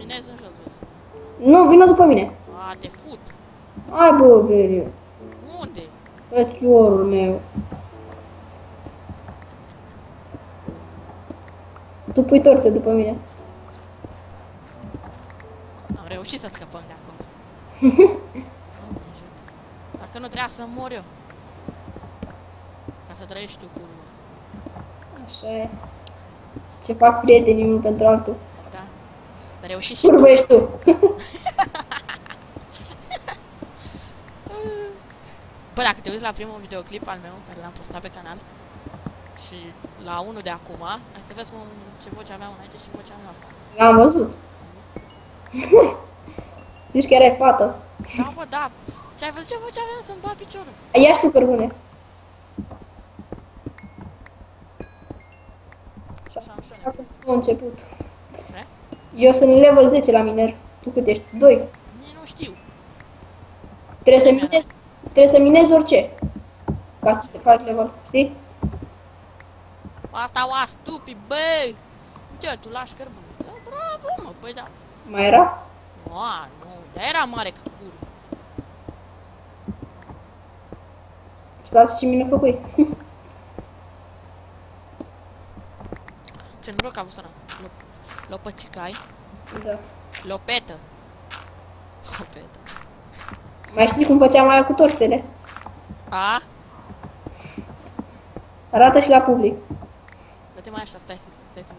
minezi în jos, vezi. Nu, vină după mine. A, te fut. Hai bă, Veriu. Unde? Frățiorul meu. Tu pui torțe după mine. Am reușit să scăpăm de acolo. Dacă nu trebuia să mor eu. Ca să trăiești tu cu... Așa e. Ce fac prietenii unul pentru altul. Da. Dar reușit și Curvă ești tu. Bă, dacă te uiți la primul videoclip al meu, care l-am postat pe canal, și la unul de acum, ai să vezi ce voce aveam înainte și ce voce am eu acum. L-am văzut. Zici că erai fată. Da, bă, da. Ce ai văzut ce voce aveam să-mi bat piciorul? Ia și tu cărbune. Și așa am șone. Asta a început. Eh? Eu sunt level 10 la miner. Tu cât ești? 2. Nici nu știu. Trebuie să minezi orice. Ca să te faci level, știi? Asta o stupid, băi! Uite, tu lași cărbune. Da, bravo, mă, păi da. Mai era? Nu, dar era mare cât curul. Îți place ce mine făcui? Ce noroc a avut ăla. Lopățicai. Da. Lopetă. Lopetă. Mai știi cum făceam aia cu torțele? A? Arată și la public. Dă-te mai așa, stai să văd.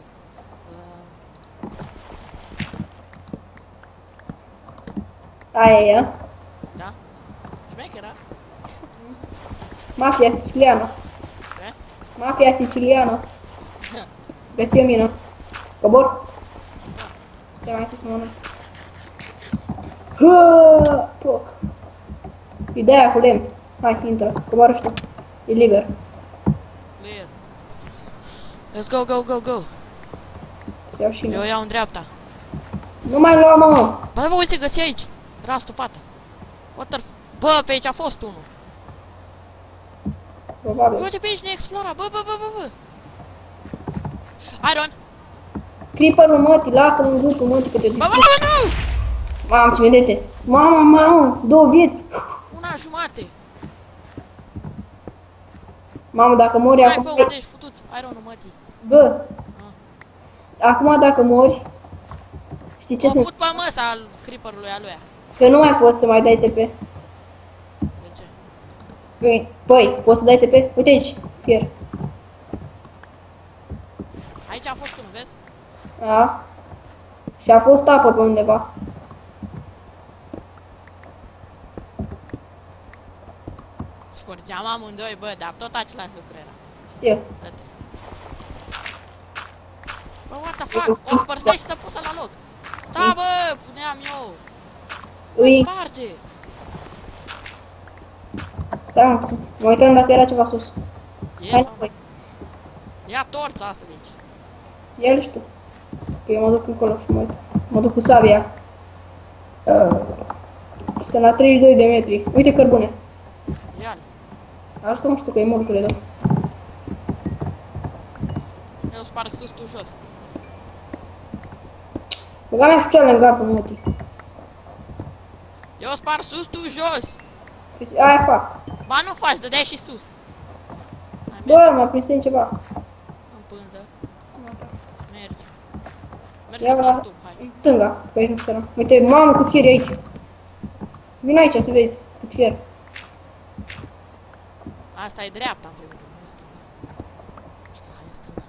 Aia e ea. Da? Șmechera? Mafia siciliană. Ce? Mafia siciliană. Găsi o mină. Cobor? Stai mai să mănânc. Poc. Ideea cu lemn. Hai, intră. Coboară și tu. E liber. Clear. Let's go, go, go, go. Să iau și Eu eu. iau în dreapta. Nu mai lua, mă. Bă, bă, uite, găsi aici. Era stupată. Bă, pe aici a fost unul. Probabil. Uite pe aici ne explora. Bă, bă, bă, bă, bă. Iron. Creeper-ul, mătii, lasă-l în grupul, mătii, că te Bă, bă, bă, nu! Mamă, ce vedete. Mamă, 2 vieți. Una jumate. Mamă, dacă mori Hai, acum... fă, uite, ești futut. Iron-ul, mătii. Bă, acum dacă mori... Știi ce M-a sunt? fut pe măsa al creeper-ului aluia. Că nu mai poți să mai dai TP. De ce? Păi, poți să dai TP? Uite aici, fier. Aici a fost unul, vezi? Da. Și a fost apă pe undeva. Scurgeam amândoi, bă, dar tot același lucru era. Știu. Dă-te. Bă, what the fuck? O spărseai și să pusă la loc. Da, bă, puneam eu. Ui, Sparge. da, mă uitam dacă era ceva sus. E Hai, sau? păi. Ia torța asta de aici. Ia-l și tu. Că eu mă duc încolo și mă uit. Mă duc cu sabia. Este la 32 de metri. Uite cărbune. Ia-l. Ajută-mă și tu că e mult, cred. Eu sparg sus, tu jos. Băga mea șuceală în gapă, mătii. Eu sparg sus, tu jos. Aia fac. Ba nu faci, dădeai și sus. Hai, Bă, m-a prins în ceva. în pânză. Mergi. Mergi Ia ca la să stup, hai. în stânga, pe aici nu stă. Uite, mamă, cât fier e aici. Vino aici să vezi cât fier. Asta e dreapta, în primul rând, nu stânga. Știu, hai în stânga.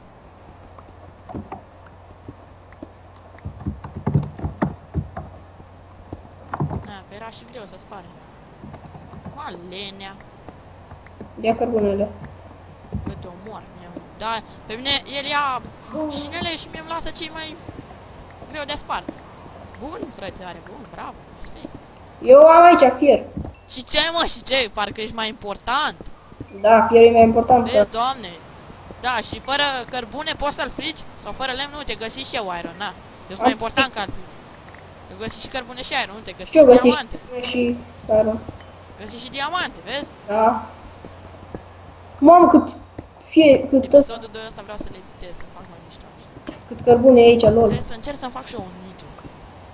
Da, că era și greu să spare. Mă, lenea. Ia cărbunele. Bă, te omor. Da, pe mine, el ia șinele și mie îmi lasă cei mai greu de spart. Bun, frățioare, bun, bravo, știi? Eu am aici fier. Și ce, mă, și ce? Parcă ești mai important. Da, fierul e mai important. Vezi, doamne. Da, și fără cărbune poți să-l frigi? Sau fără lemn, nu te găsi și eu iron, na. Eu sunt mai important ca alții. Eu găsi și cărbune și iron, nu te găsi Și eu și găsi diamante. și iron. Găsi și diamante, vezi? Da. Mamă, cât fie, cât ăsta, Episodul 2 ăsta vreau să le editez, să fac mai mișto. cât cărbune e aici, lol. Trebuie să încerc să-mi fac și eu un nitru.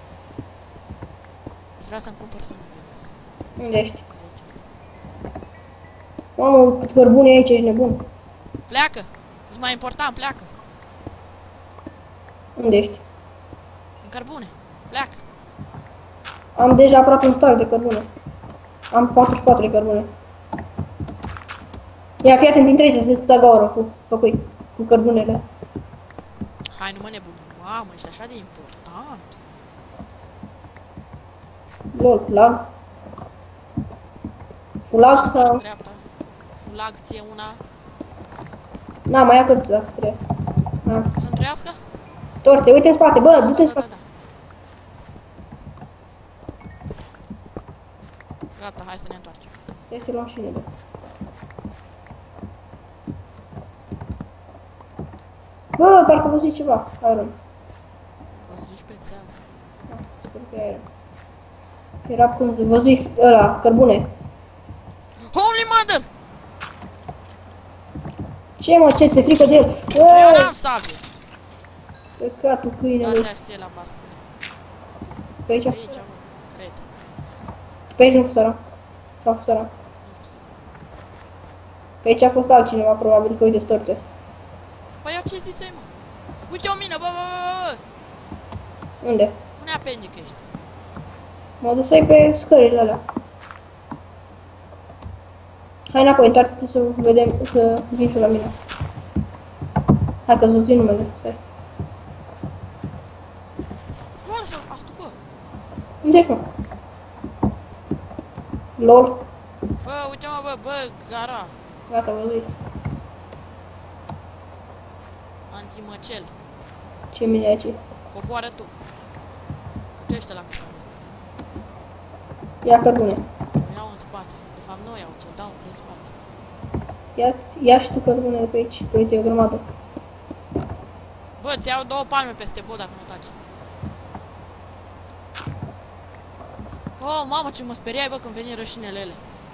Vreau să-mi cumpăr să nu vedeți. Unde ești? Mamă, cât cărbune e aici, ești nebun. Pleacă! E mai important, pleacă! Unde ești? În cărbune! Pleacă! Am deja aproape un stack de cărbune. Am 44 de cărbune. Ia, fii atent, intră aici, să stă gaură, făcui, cu cărbunele. Hai, nu mă nebun. Mamă, ești așa de important. Lol, lag. Fulag sau... Dreapta. Fulag ție una. Na, mai ia torțe dacă trebuie. Să-mi trăiască? Torțe, uite în spate, bă, du-te în Da. spate. Gata, hai să ne întoarcem. Trebuie să luăm și nebe. Bă, parcă vă zic ceva. Iron. O zici pe țeavă. Sper că e Iron. Era cum văzui ăla, cărbune. Holy mother! Ce mă, ce, ți-e frică de el? Eu n-am sabie. Păcatul câinele. Da-te aștie la bască. Pe aici? Aici, mă, cred. Pe aici nu fusara. Sau fusara. Pe aici a fost altcineva, probabil, că uite storțe. Păi eu ce zisei, mă? Uite o mină, bă! Unde? Unde apendic ești? M-a dus aici pe scările alea. Hai înapoi, întoarce-te să vedem, să vin și eu la mine. Hai că să-ți zic numele, stai. Oare să astu, bă? Unde ești, mă? LOL. Bă, uite mă, bă, gara. Gata, văzui. Antimăcel. Ce mine aici? Coboară tu. Că tu ești la cu Ia cărbune. o iau în spate. De fapt nu o iau, ți-o dau prin spate. Ia și tu cărbune de pe aici. Uite, e o grămadă. Bă, ți iau 2 palme peste bod dacă nu taci. Oh, mamă, ce mă speriai, bă, când veni rășinele ele.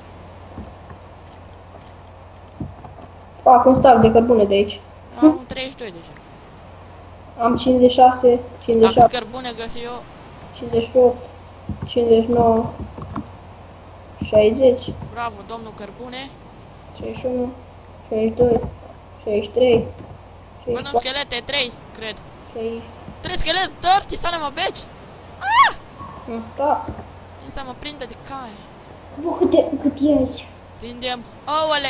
Fac un stack de cărbune de aici. Am un 32 deja. Am 56, Dacă 57, cărbune găsi eu, 58, 59, 60, bravo, domnul cărbune. 61, 62, 63, Bă, nu 64, schelete, 3, cred. 60. 3 schelete, dirty, să mă beci. Un stack. Vin să mă prindă de caie. Bă, cât e aici? Prindem ouăle.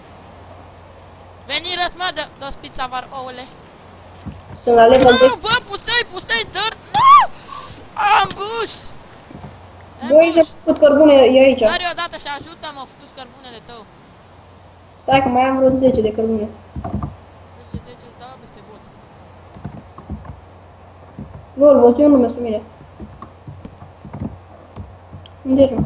Veni răsmă, dă spița var ouăle. Sunt la level Nu, 2. bă, pusei, dirt, nu! Ambush! Bă, uite cât cărbune e aici. Sari odată și ajută-mă, fătus cărbunele tău. Stai că mai am vreo 10 de cărbune. Peste 10, da, peste bot. Lol, vă zi un nume sub mine. Unde ești, mă?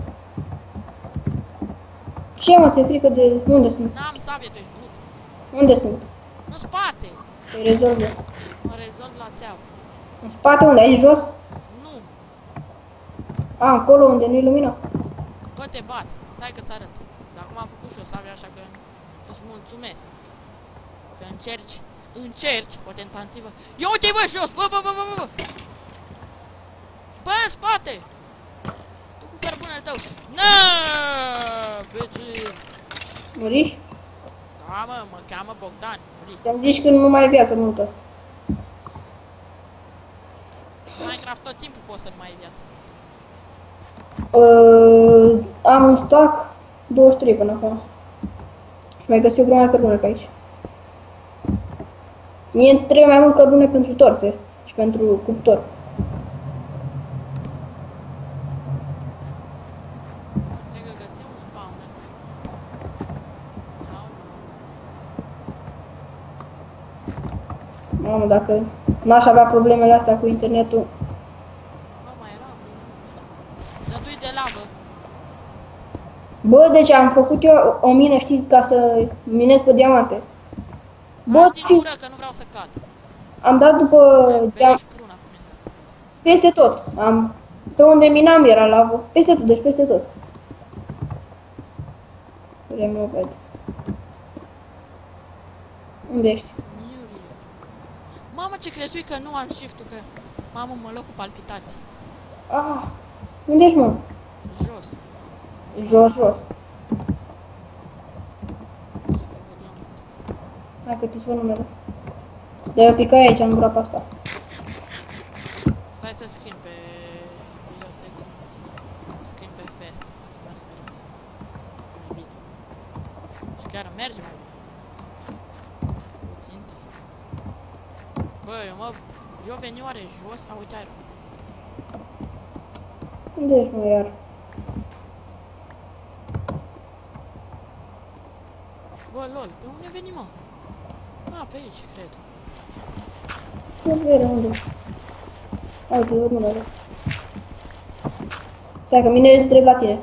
Ce, mă, ți-e frică de... Unde sunt? N-am sabie, tu ești but. Unde sunt? În spate. Îi rezolv eu. Mă rezolv la țeavă. În spate unde? Aici jos? Nu, A, acolo unde nu-i lumina. bă, te bat. Stai că-ți arăt. Dar acum am făcut și o sabie, așa că îți mulțumesc. Că încerci o tentativă. Ia uite-i, bă, jos, bă. Bă, în spate. Tu cu cărbunele tău. Naaaa, bitch. Muriși? Da, mă cheamă Bogdan. Muri. Ți-am zis că nu mai ai viață multă. Minecraft tot timpul poți să nu mai ai viață. Am un stack 23 până acum. Și mai găsi o grămadă de cărbune pe aici. Mie îmi trebuie mai mult cărbune pentru torțe și pentru cuptor. Cred că găsim un spawner. Sau nu. Mamă, dacă n-aș avea problemele astea cu internetul. Bă, mai era o mină. Dătui de lavă. Bă, deci am făcut eu o mină, știi, ca să minez pe diamante. Bă, Bă, din și gură că nu vreau să cad. am dat după Vede și pruna cu mine. peste tot. Pe unde minam era lavă. Peste tot, deci peste tot. Removed. Unde ești? Miurie. Mamă, ce crezui că nu am shift-ul, că... Mamă, mă loc cu palpitații. Ah, Unde ești, mă? Jos. Jos, jos. Zic că văd diamant. Hai că ți-ți văd numele. Dar eu picai aici, în groapa asta. Stai să schimb pe... Eu să schimb pe fest. Ca să meargă mai bine. Și chiar merge mai bine. Puțin tare. Bă, eu veni oare jos? A, uite aerul. Unde ești, mă, iar? Bă, lol, pe unde veni, mă? A, pe aici, cred. Nu vede unde. Hai, te văd numele. Stai că mine îți trebuie la tine.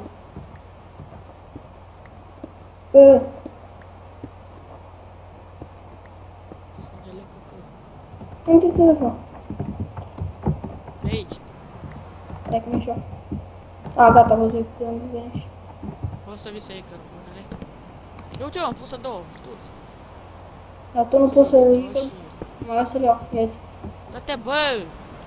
Sângele căcă. Unde te duci, mă? Pe aici. Stai că mi-e așa. A, gata, văzut că unde veni. O să vii să iei cărbunele. Eu ce am pus două, știți? Dar tu nu poți să iei. Și... Mai o să-l iau, ia-ți. Dă-te, bă!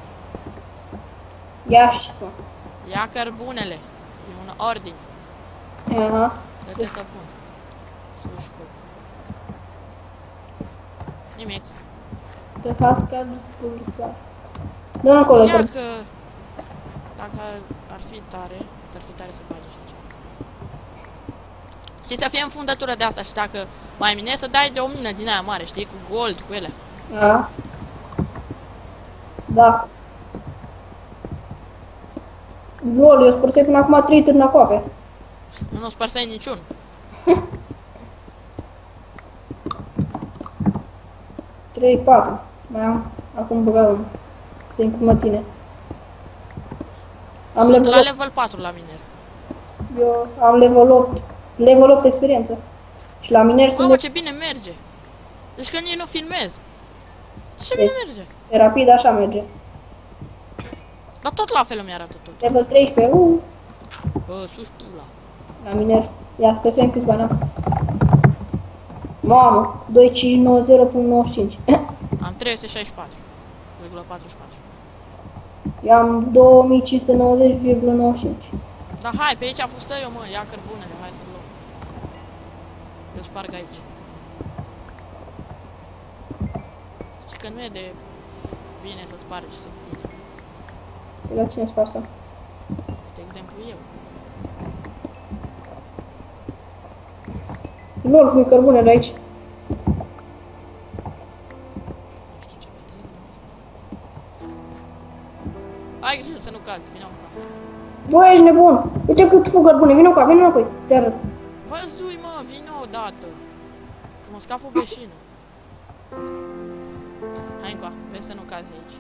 Ia și mă. Ia cărbunele. E un ordin. Aha. Dă-te să pun. Să scop. Nimic. Te fac ca publicar. Dă-l acolo, Ia că... că... Dacă ar fi tare, asta ar fi tare să bagi și aici. Și să fie în fundătură de asta și dacă mai minezi să dai de o mină din aia mare, știi? Cu gold, cu ele. A. Da. Lol, eu spărsei până acum 3 târnacoape. Nu spărsai niciun. 3, 4. Mai am. Acum băga unul. Din cum mă ține. Am Sunt level la 8. level 4 la miner. Eu am level 8. Level 8 experiență. Și la miner sunt Mamă, ce bine merge! Deci că nici nu filmez. Ce bine merge! de rapid, așa merge. Dar tot la fel îmi arată tot. Level 13. Bă, sus pula. La miner. Ia, stai să vedem câți bani am. Mamă, 2590.95. Am 364,44. Eu am 2590,95. Dar hai, pe aici a fost eu, mă, ia cărbunele, hai să-l luăm. Eu sparg aici. Știi că nu e de bine să spargi să tine. La cine sparsă? De exemplu, eu. Lol, cum e cărbunele aici? Nu știu ce vede. Ai grijă să nu cazi, vină cu cap. Bă, ești nebun! Uite cât fug cărbune, vină cu a, vină înapoi, să te arăt. Văzui, mă, vină odată. Că mă scap o beșină. Hai încoa, vezi să nu cazi aici.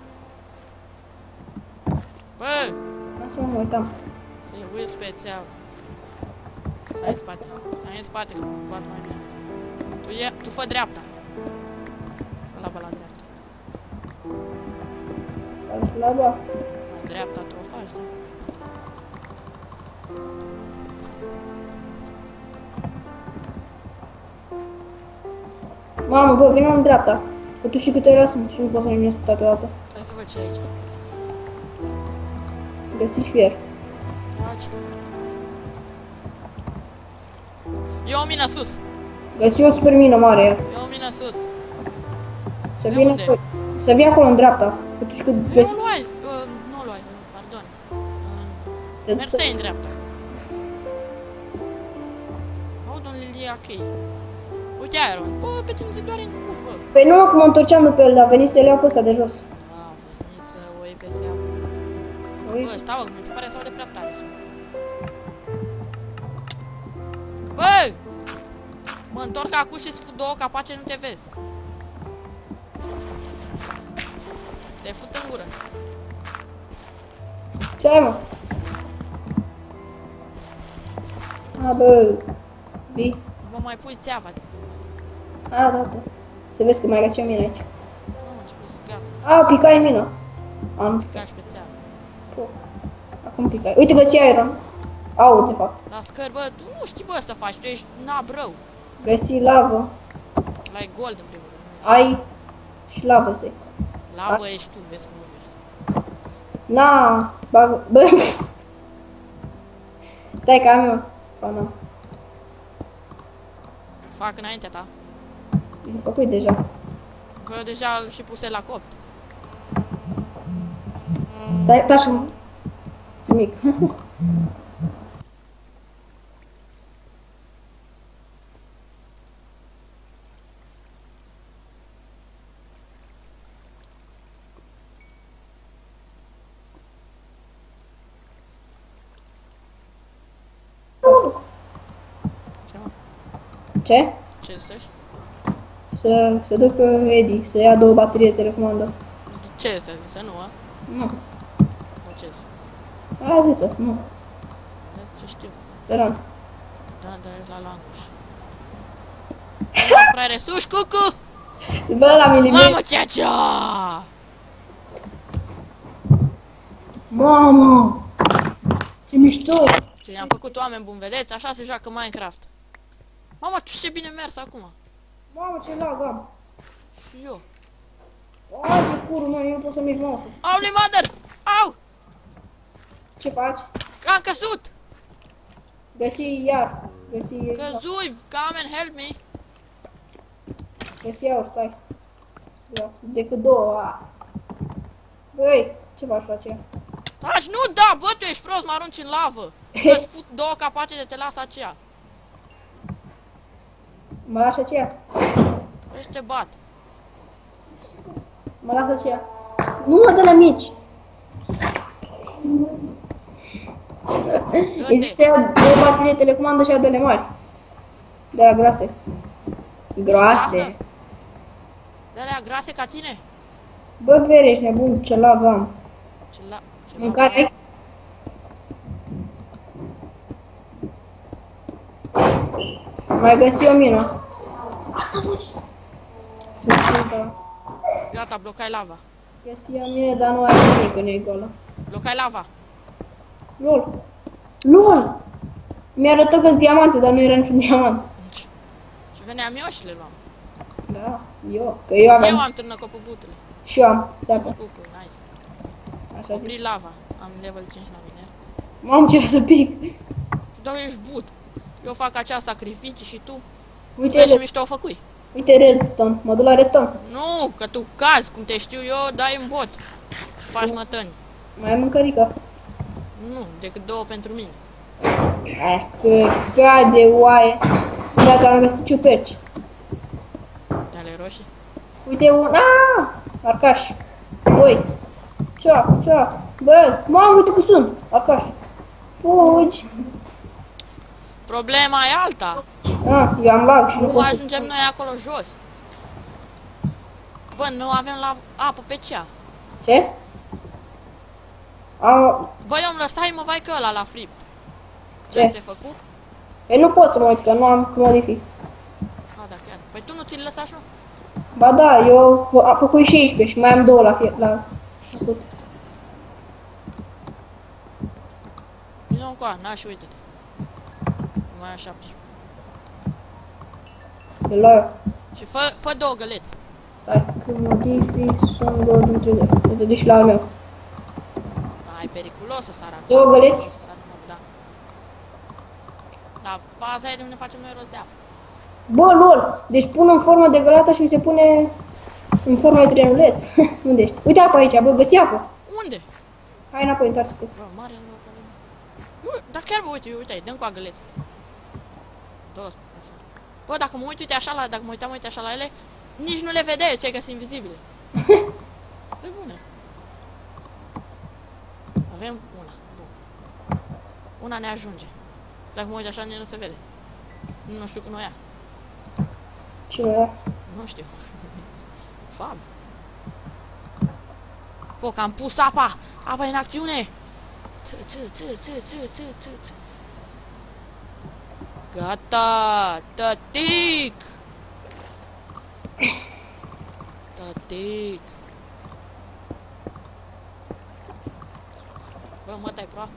Bă! Lasă-mă, mă uitam. Să-i uiți pe țeavă. Stai în spate. Stai în spate, că mă bat mai bine. Tu fă dreapta. Ăla bă la dreapta. Faci laba. La dreapta tu o faci, da? Mamă, bă, vină în dreapta. Că tu știi câte ore sunt și nu poți să ne pe toată dată. Hai să văd ce e aici. Găsi fier. Taci. E o mină sus. Găsi o super mină mare ea. E o mină sus. Să De vină unde? apoi. Să vii acolo în dreapta. Că tu știi că Nu găsi... o luai. Nu o luai, pardon. Mergi să- stai în dreapta. Aud un lilia chei. Uite Iron. Bă, pe tine te doare în cur, bă. Păi nu, că mă întorceam după el, dar a venit să le iau pe ăsta de jos. A, venit să o iei pe țeavă. Bă, stau, mi se pare să aude prea tare. Bă! Mă întorc acum și-ți fut două capace, nu te vezi. Te fut în gură. Ce ai, mă? A, bă. Vii? Mă mai pui țeava. A, da, da. Să vezi că mai găsi o mină aici. Nu, am început să gata. A, picai în mină. Am. Ca și pe țeavă. Po. Acum picai. Uite, găsi iron. Aur, de fapt. La scări, bă, tu nu știi, bă, să faci, tu ești nabrău. Găsi lavă. La gold, în primul rând. Ai și lavă să-i. Lavă ești tu, vezi cum vorbești. Na, bă, Stai că am eu. Sau nu? Fac înaintea ta. L-am făcut deja. Că eu deja îl și puse la copt. Stai, așa. Nimic. Ce mă? Ce? Ce să-și? Să ducă Edi, să ia 2 baterii de telecomandă. Ce să zic? Să nu, a? Nu. Nu ce să? A zis-o, nu. Ce știu. Săran. Da, ești la languș. Mă, fraiere, suși, cucu! Bă, la milimetri. Mamă, cea! Mamă! Ce mișto! Ce i-am făcut oameni buni, vedeți? Așa se joacă Minecraft. Mamă, ce bine mers acum. Mamă, ce lag am! Și eu. Ai de curul meu, eu nu pot să mișc mouse-ul. Auli, mother! Au! Ce faci? Că am căzut! Găsi iar. Căzui! Come and help me! Găsi iar, stai. Da. Decât 2. Băi, ce faci la aceea? Taci, nu da, bă, tu ești prost, mă arunci în lavă. Că-ți fut 2 capace de te las aceea. Mă lași aceea? Vrei să te bat. Mă las aceea. Nu mă dă la mici. Îi zic să iau 2 baterii de telecomandă și iau de mari. De la groase. Groase. De alea grase ca tine? Bă, vere, ești nebun, ce lag am. Ce la... Mâncare ai? Mai găsi o mină. Să schimbă. Gata, blocai lava. Găsi o mină, dar nu are nimic în ei goală. Blocai lava. LOL. LOL! Mi-a arătat că-s diamante, dar nu era niciun diamant. Și veneam eu și le luam. Da, eu. Că eu aveam. Eu am târnă copăbutele. Și eu am. Țapă. Scupul, n-ai. Așa zic. Opri lava. Am level 5 la mine. Mamă, ce să pic. Și doar ești but. Eu fac acea sacrificii și tu. Uite, Vezi ce mișto o făcui. uite redstone. Mă duc la redstone. Nu, că tu cazi, cum te știu eu, dai în bot. Și faci mătăni. Mai am mâncărică. Nu, decât 2 pentru mine. Că de oaie. Dacă am găsit ciuperci. De ale roșii. Uite un... Arcaș. Băi. Cea. Bă, mamă, uite cum sunt. Arcaș. Fugi. Problema e alta. Eu am lag și nu Cum pot să... ajungem noi acolo jos? Bă, nu avem la apă pe cea. Ce? Bă, eu îmi lăsai, mă vai că ăla la fript. Ce Ce? te făcut? Păi nu pot să mă uit, că nu am cum modific. Da, chiar. Păi tu nu ți-l lăsași, mă? Ba da, eu am făcut 16 și mai am 2 la făcut. Vino încoa, na și uite-te. Mai am 17. Le luau eu. Și fă 2 găleți. Stai, când modific, sunt 2 dintre ele. Te duci la al meu. Da, e periculos să sară. 2 găleți? Da. Dar faza e de unde facem noi rost de apă. Bă, lol! Deci pun în formă de gălată și mi se pune în formă de trenuleț. Unde ești? Uite apă aici, bă, găsi apă. Unde? Hai înapoi, întoarce-te. Bă, mare în loc avem. Nu, dar chiar, bă, uite, dăm cu a gălețe. 12, așa. Bă, dacă mă uit, uite așa la, dacă mă uitam, uite așa la ele, nici nu le vedeai, ce că sunt invizibile. Pe bune. Avem una. Bun. Una ne ajunge. Dacă mă uit așa, nu se vede. Nu știu cum o ia. Cine era? Nu știu. Fab. Bă, că am pus apa! Apa în acțiune! Gata! Tătic! Tătic! Bă, mă, tai proastă.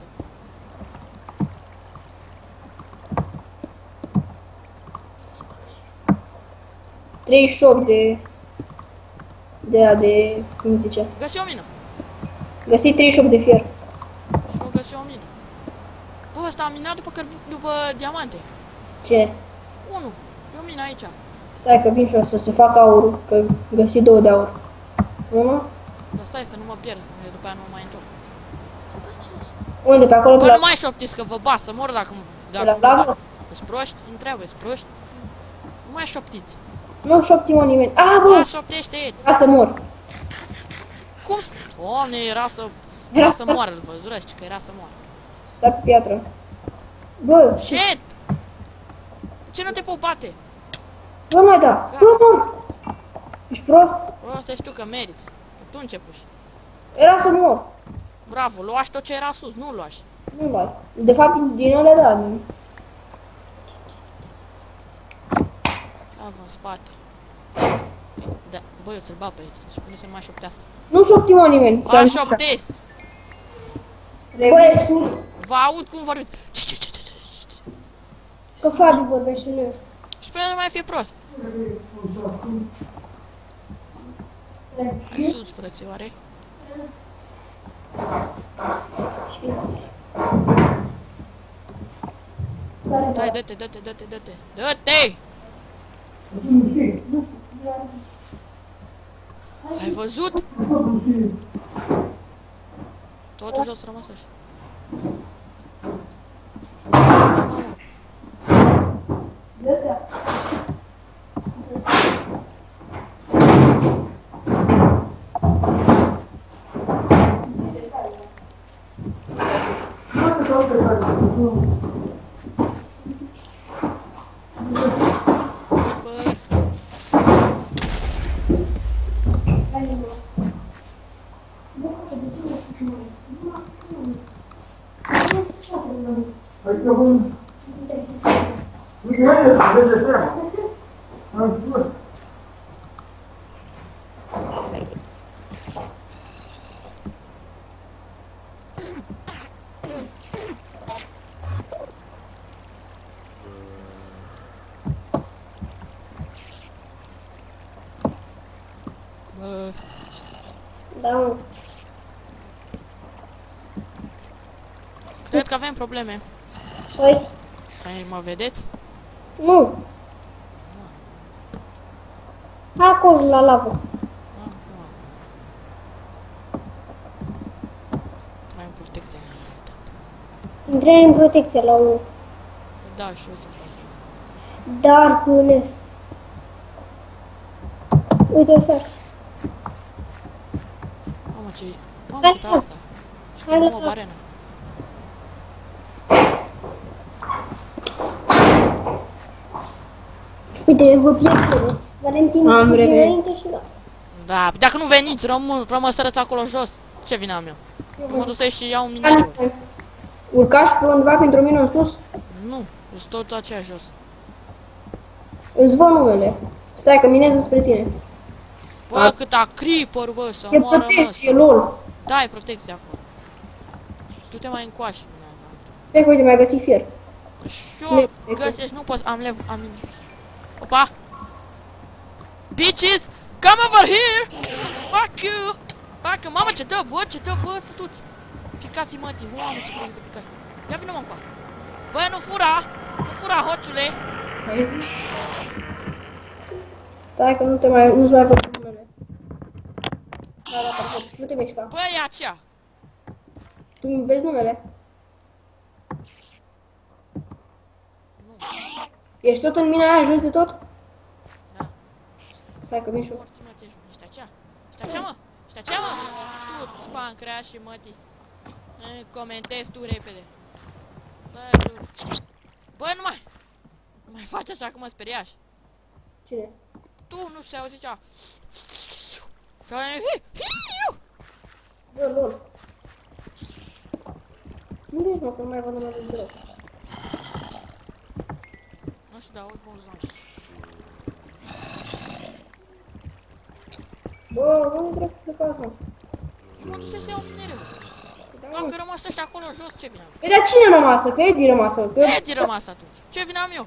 de cum zice? Găsi o mină! Găsi 38 de fier. Și o găsi o mină. Bă, ăsta a minat după diamante. Ce? Unu. Eu min aici. Stai că vin și eu să se facă aurul, că găsi 2 de aur. 1. Dar stai să nu mă pierd, că după aia nu mă mai întorc. Unde? Pe acolo? Bă, Pe nu mai șoptiți că vă bat, să mor dacă la mă lavă? bat. Îți proști? Întreabă, îți proști? Nu mai șoptiți. Nu șoptim nimeni. A, Bă, bă! șoptește-i. Era să mor. Cum? Doamne, era să Era moară, îl văzurăți, că era să moară. Stai pe piatră. Bă, Shit! De ce nu te pot bate? bă, nu mai da. Bă, mor! Ești prost? Prost ești tu că meriți. Că tu începuși. Era să mor. Bravo, luași tot ce era sus, nu luași. Nu mai. De fapt, din alea da. Avă în spate. Da, bă, eu ți-l bat pe aici. Spune să nu mai șoptească. Nu șoptim nimeni. Ba, șoptesc! Bă, e sus. Vă aud cum vorbiți. Că Fabi vorbește lui. Și spune nu mai fie prost. Hai sus, frățioare. Dai, dă-te, dă-te, dă-te, dă-te. Dă-te! Ai văzut? Totul jos rămas așa. Da, mă. Cred că avem probleme. Păi, Ai, mă vedeți? nu. Acolo, la lavă. Trai în protecție. Intrăm în protecție la unul. Da, și eu să fac. Darkness. Uite, sar. Mamă, ce... Mamă, Hai, uite asta. Și că hai, nu la- mă barena. Uite, vă pierdeți. Valentin, Am duce revenit. înainte și da. Da, dacă nu veniți, rămăsărăți acolo jos. Ce vină am eu? Mă duc să-i și iau un mineriu. Urcași pe undeva pentru mine în sus? Nu, sunt tot aceea jos. Îți văd numele. Stai că minez spre tine. Bă, câta creeper, bă, să E moară, mă. protecție, lol. Da, e protecție acolo. Du-te mai încoace. Stai că uite, mai găsit fier. Și eu găsesc, nu pot, am... Opa! Bitches, come over here! Fuck you! Fuck you, mamă, ce dă, bă, futuți! Picați-i mătii, oameni, ce crede că picați. Ia vină-mă încoa. Bă, nu fura, hoțule! Stai că nu-ți mai văd numele. Da, da, perfect. Nu te mișca. Bă, e aceea! Tu îmi vezi numele? Nu. Ești tot în mina aia, jos de tot? Da. Stai că vin și eu. Morți, mă, ești aceea? Ești aceea, mă? Ești aceea, mă? Tu, spancrea și mătii. Comentezi tu repede. Bă, nu mai faci așa că mă speriași. Cine? Tu nu se auzi cea. Bă, lol. Unde ești, mă, că nu mai văd numele deloc? Nu știu, dar aud bolzan. Bă, unde trebuie să plecați, mă? Eu mă duc să iau minereu. Dacă rămas ăștia acolo jos, ce vine am? Păi, dar cine rămasă? Că Edi rămasă. Că... Edi rămas atunci. Ce vine am eu?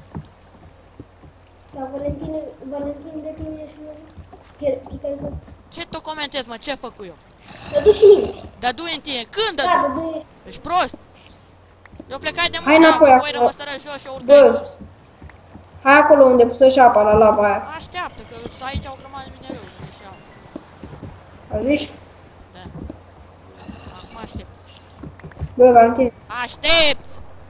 Da, Valentin de tine și noi. Ce tu comentezi, mă? Ce făcut eu? Dă-du și mine. Dar du în tine. Când Da, dă? dă-du ești. Ești prost? Eu plecai de Hai mult, dar înapoi voi acolo. rămăsără jos și eu urcai Bă. sus. Hai acolo unde pusă și apa la lava aia. Așteaptă, că aici au grămadă de minereu, deci iau. Auziși? Da. Acum aștept. Bă, Valentin. Aștept!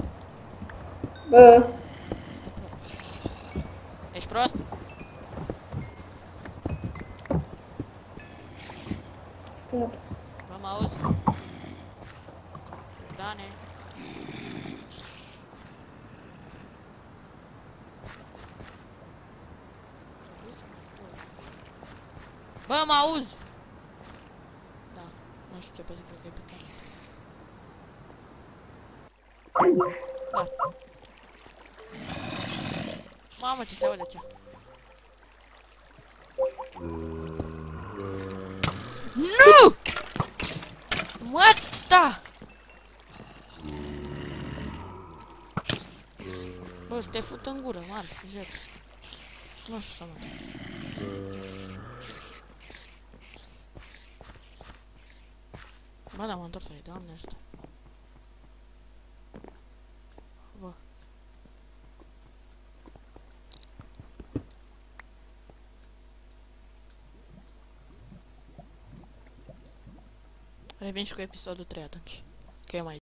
Bă. Stai prost. Ești prost? Bă, mă auzi? Dane. Bă, mă auzi? Da, nu știu ce pe zi, cred că e pe care. Da. Mamă, ce se aude cea. Nu! What the? Bă, să te fut în gură, mare, jec. Nu știu să mă. Bă, da, m-am întors aici, Doamne ajută. Bă. Revin și cu episodul 3 atunci. Că e mai